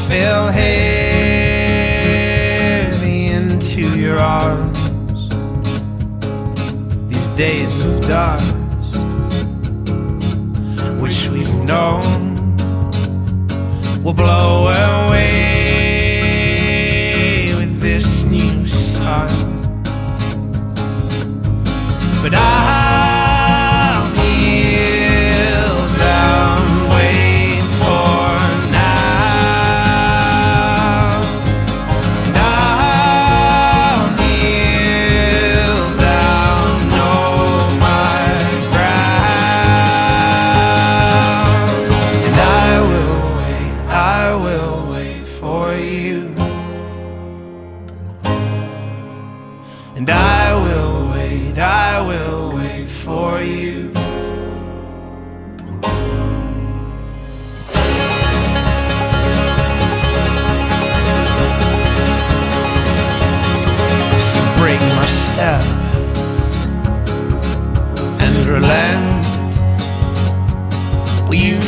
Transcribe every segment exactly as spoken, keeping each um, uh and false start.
fell heavy into your arms. These days of dust, which we've known, will blow away with this new sun. But I'll kneel down, wait for now. And I'll kneel down, know my ground. And I will wait, I will wait for you. And I will wait, I will wait for you. So break my step and relent. Well, you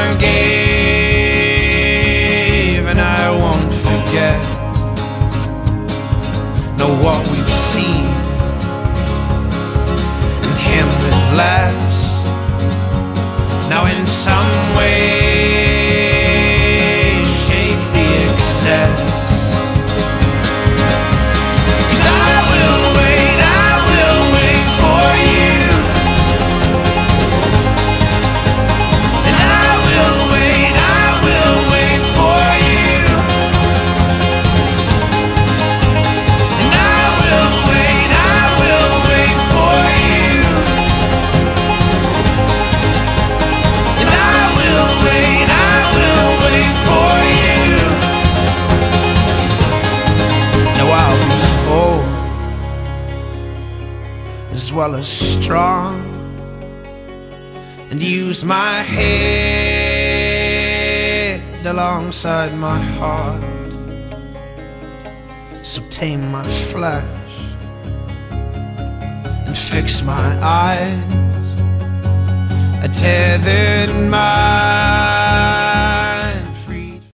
forgave and I won't forget. Know what we've seen and him with less. Now in some way shake the excess. 'Cause I will wait, I will wait for you. And I will wait, I will wait for you. And I will wait, I will wait for you. And I will wait, I will wait for you. Now I'll be bold as well as strong, and use my head alongside my heart. So tame my flesh and fix my eyes. I tethered my